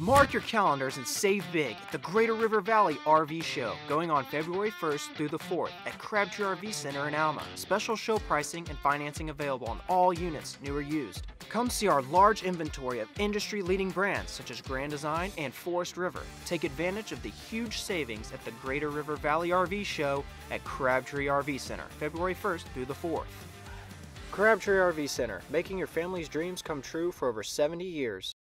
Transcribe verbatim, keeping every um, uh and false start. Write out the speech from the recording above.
Mark your calendars and save big at the Greater River Valley R V Show, going on February first through the fourth at Crabtree R V Center in Alma. Special show pricing and financing available on all units, new or used. Come see our large inventory of industry-leading brands such as Grand Design and Forest River. Take advantage of the huge savings at the Greater River Valley R V Show at Crabtree R V Center, February first through the fourth. Crabtree R V Center, making your family's dreams come true for over seventy years.